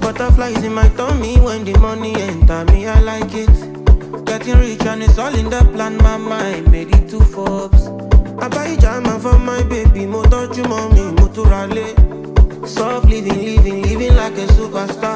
Butterflies in my tummy when the money enter me, I like it. Getting rich and it's all in the plan, my mind made it to Forbes. I buy jama for my baby, mo touch you mommy, mo to rally. Soft living like a superstar.